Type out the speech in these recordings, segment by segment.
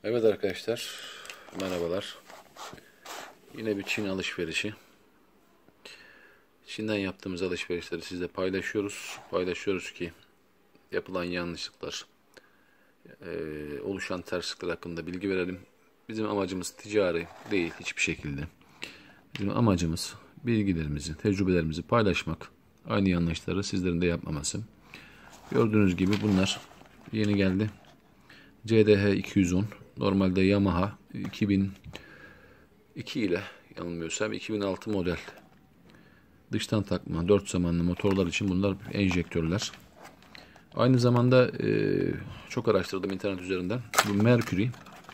Evet arkadaşlar, merhabalar. Yine bir Çin alışverişi. Çin'den yaptığımız alışverişleri sizle paylaşıyoruz. Paylaşıyoruz ki yapılan yanlışlıklar, oluşan terslikler hakkında bilgi verelim. Bizim amacımız ticari değil hiçbir şekilde. Bizim amacımız bilgilerimizi, tecrübelerimizi paylaşmak. Aynı yanlışları sizlerin de yapmaması. Gördüğünüz gibi bunlar yeni geldi. CDH 210. Normalde Yamaha 2002 ile yanılmıyorsam 2006 model dıştan takma 4 zamanlı motorlar için bunlar enjektörler. Aynı zamanda çok araştırdım internet üzerinden. Bu Mercury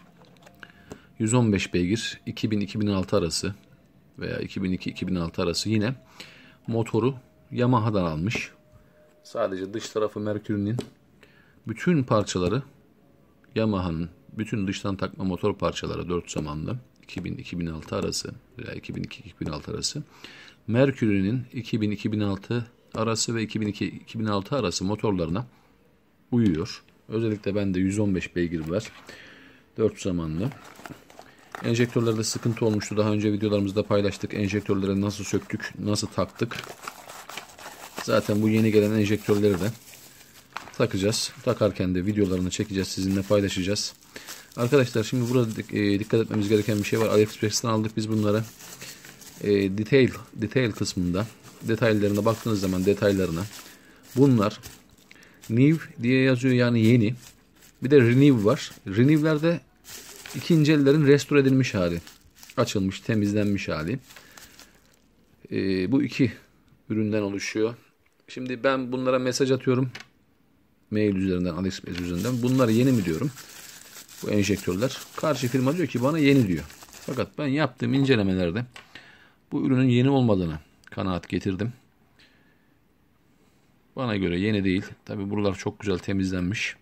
115 beygir 2000-2006 arası veya 2002-2006 arası yine motoru Yamaha'dan almış. Sadece dış tarafı Mercury'nin, bütün parçaları Yamaha'nın bütün dıştan takma motor parçaları 4 zamanlı 2000-2006 arası veya 2002-2006 arası. Mercury'nin 2000-2006 arası ve 2002-2006 arası motorlarına uyuyor. Özellikle bende 115 beygir var. 4 zamanlı. Enjektörlerde sıkıntı olmuştu. Daha önce videolarımızda paylaştık. Enjektörleri nasıl söktük, nasıl taktık. Zaten bu yeni gelen enjektörleri de takacağız. Takarken de videolarını çekeceğiz. Sizinle paylaşacağız. Arkadaşlar şimdi burada dikkat etmemiz gereken bir şey var. AliExpress'ten aldık biz bunları. Detail kısmında detaylarına baktığınız zaman detaylarına bunlar new diye yazıyor, yani yeni. Bir de renew var. Renew'lerde ikinci ellerin restore edilmiş hali. Açılmış, temizlenmiş hali. Bu iki üründen oluşuyor. Şimdi ben bunlara mesaj atıyorum. Mail üzerinden, AliExpress üzerinden. Bunlar yeni mi diyorum. Bu enjektörler. Karşı firma diyor ki bana yeni diyor. Fakat ben yaptığım incelemelerde bu ürünün yeni olmadığına kanaat getirdim. Bana göre yeni değil. Tabi buralar çok güzel temizlenmiş.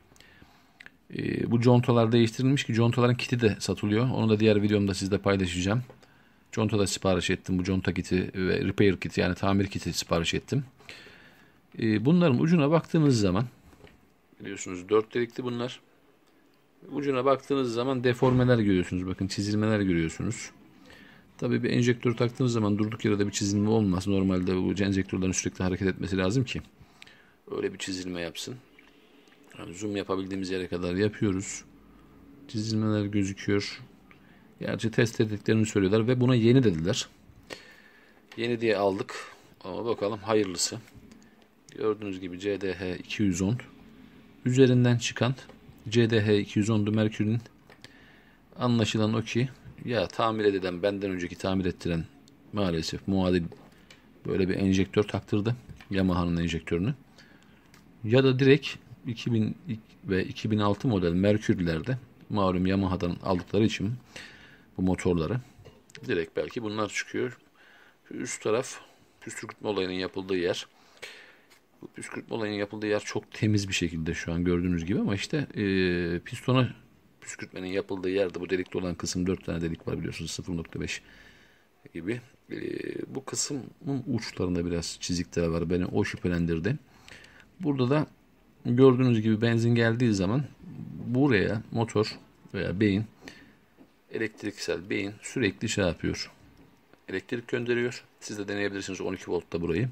Bu contalar değiştirilmiş ki contaların kiti de satılıyor. Onu da diğer videomda sizle paylaşacağım. Conta da sipariş ettim. Bu conta kiti ve repair kiti, yani tamir kiti sipariş ettim. Bunların ucuna baktığınız zaman biliyorsunuz 4 delikli bunlar. Ucuna baktığınız zaman deformeler görüyorsunuz. Bakın, çizilmeler görüyorsunuz. Tabii bir enjektör taktığınız zaman durduk yere de bir çizilme olmaz. Normalde bu enjektörlerin sürekli hareket etmesi lazım ki öyle bir çizilme yapsın. Yani zoom yapabildiğimiz yere kadar yapıyoruz. Çizilmeler gözüküyor. Gerçi test ettiklerini söylüyorlar ve buna yeni dediler. Yeni diye aldık. Ama bakalım hayırlısı. Gördüğünüz gibi CDH 210. Üzerinden çıkan CDH 210'du Mercury'nin. Anlaşılan o ki ya tamir edilen, benden önceki tamir ettiren maalesef muadil böyle bir enjektör taktırdı. Yamaha'nın enjektörünü. Ya da direkt 2000 ve 2006 model Mercury'lerde malum Yamaha'dan aldıkları için bu motorları direkt belki bunlar çıkıyor. Şu üst taraf püskürtme olayının yapıldığı yer. Bu püskürtme olayının yapıldığı yer çok temiz bir şekilde şu an gördüğünüz gibi, ama işte pistona püskürtmenin yapıldığı yerde bu delikli olan kısım, 4 tane delik var biliyorsunuz, 0.5 gibi. Bu kısmın uçlarında biraz çizikler var, beni o şüphelendirdi. Burada da gördüğünüz gibi benzin geldiği zaman buraya motor veya beyin, elektriksel beyin sürekli şey yapıyor. Elektrik gönderiyor. Siz de deneyebilirsiniz 12 voltta burayı.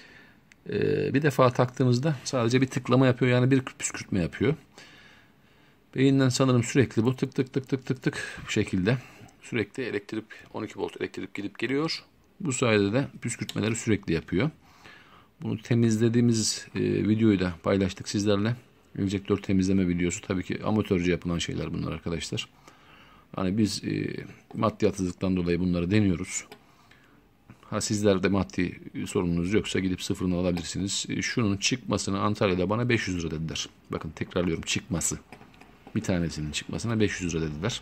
Bir defa taktığınızda sadece bir tıklama yapıyor, yani bir püskürtme yapıyor. Beyinden sanırım sürekli bu tık tık tık tık tık tık bu şekilde sürekli elektrik, 12 volt elektrik gidip geliyor. Bu sayede de püskürtmeleri sürekli yapıyor. Bunu temizlediğimiz videoyu da paylaştık sizlerle. Enjektör temizleme videosu. Tabii ki amatörce yapılan şeyler bunlar arkadaşlar. Hani biz maddiyatsızlıktan dolayı bunları deniyoruz. Ha, sizler de maddi sorununuz yoksa gidip sıfırını alabilirsiniz. Şunun çıkmasını Antalya'da bana 500 lira dediler. Bakın tekrarlıyorum, çıkması. Bir tanesinin çıkmasına 500 lira dediler.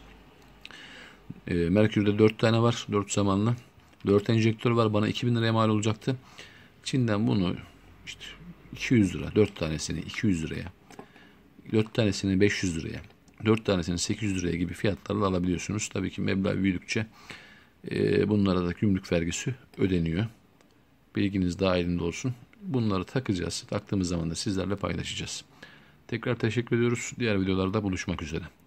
Mercury'de 4 tane var. 4 zamanlı. 4 enjektör var. Bana 2000 liraya mal olacaktı. Çin'den bunu işte 200 lira. 4 tanesini 200 liraya. 4 tanesini 500 liraya. 4 tanesini 800 liraya gibi fiyatlarla alabiliyorsunuz. Tabii ki meblağ büyüdükçe bunlara da gümrük vergisi ödeniyor. Bilginiz dahilinde olsun. Bunları takacağız. Taktığımız zaman da sizlerle paylaşacağız. Tekrar teşekkür ediyoruz. Diğer videolarda buluşmak üzere.